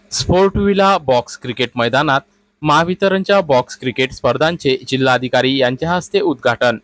Sport villa box cricket मैदानात महावितरणच्या box cricket स्पर्धांचे जिल्हाधिकारी यांच्या हस्ते उद्घाटन।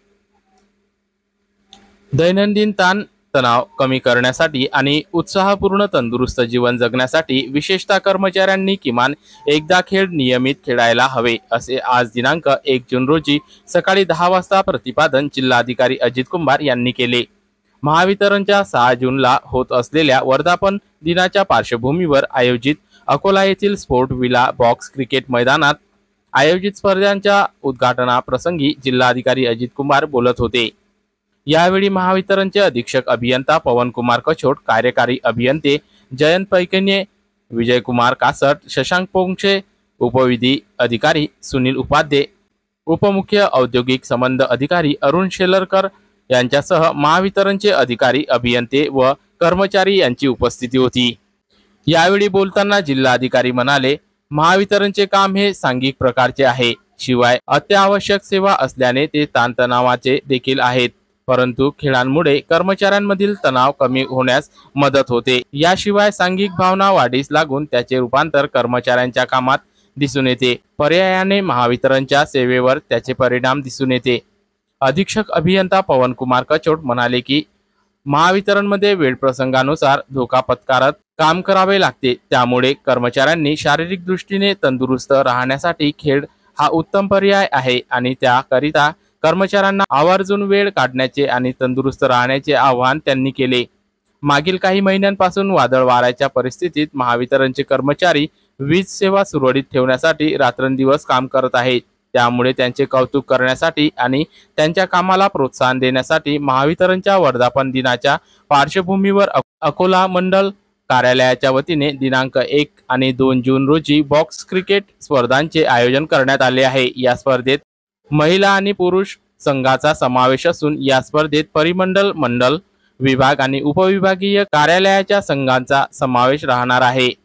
दैनंदिन ताण तणाव कमी करण्यासाठी आणि उत्साहपूर्ण तंदुरुस्त जीवन जगण्यासाठी विशेषतः कर्मचाऱ्यांनी किमान एकदा खेळ नियमित खेळायला हवे, असे आज दिनांक 1 जून रोजी सकाळी 10 वाजता प्रतिपादन जिल्हाधिकारी अजित कुमार यांनी केले। महावितरणच्या 6 जूनला होत असलेल्या वर्धापन दिनाच्या पार्श्वभूमीवर आयोजित अकोला येथील स्पोर्ट विला बॉक्स क्रिकेट मैदानात आयोजित स्पर्धांच्या उद्घाटनाप्रसंगी जिल्हाधिकारी अजित कुमार बोलत होते। यावेळी महावितरणचे अधीक्षक अभियंता पवनकुमार कछोट, कार्यकारी अभियंते जयंत पैकणे, विजयकुमार कासट, शशांक पोंक्षे, उपविधी अधिकारी सुनील उपाध्ये, उपमुख्य औद्योगिक संबंध अधिकारी अरुण शेलरकर यांच्यासह महावितरणचे अधिकारी, अभियंते व कर्मचारी यांची उपस्थिती होती। यावेळी बोलताना जिल्हाधिकारी म्हणाले, महावितरणचे काम हे सांघिक प्रकारचे आहे, शिवाय अत्यावश्यक सेवा असल्याने ते ताणतणावाचे देखील आहेत, परंतु खेळांमुळे कर्मचाऱ्यांमधील तणाव कमी होण्यास मदत होते। याशिवाय सांघिक भावना वाढीस लागून त्याचे रूपांतर कर्मचाऱ्यांच्या कामात दिसून येते, पर्यायाने महावितरणच्या सेवेवर त्याचे परिणाम दिसून येते। अधीक्षक अभियंता पवनकुमार कछोट म्हणाले की महावितरणमध्ये वेळ प्रसंगानुसार धोका पत्करत काम करावे लागते, त्यामुळे कर्मचाऱ्यांनी शारीरिक दृष्टीने तंदुरुस्त राहण्यासाठी खेळ हा उत्तम पर्याय आहे आणि त्याकरिता कर्मचाऱ्यांना आवर्जून वेळ काढण्याचे आणि तंदुरुस्त राहण्याचे आवाहन त्यांनी केले। मागील काही महिन्यांपासून वादळ वाऱ्याच्या परिस्थितीत महावितरणचे कर्मचारी वीज सेवा सुरळीत ठेवण्यासाठी रात्रंदिवस काम करत आहेत, त्यामुळे त्यांचे कौतुक करण्यासाठी आणि त्यांच्या कामाला प्रोत्साहन देण्यासाठी महावितरणच्या वर्धापन दिनाच्या पार्श्वभूमीवर अकोला मंडल कार्यालयाच्या वतीने दिनांक 1 आणि 2 जून रोजी बॉक्स क्रिकेट स्पर्धांचे आयोजन करण्यात आले आहे। या स्पर्धेत महिला आणि पुरुष संघाचा समावेश असून या स्पर्धेत परिमंडल, मंडल, विभाग आणि उपविभागीय कार्यालयाच्या संघांचा समावेश राहणार आहे।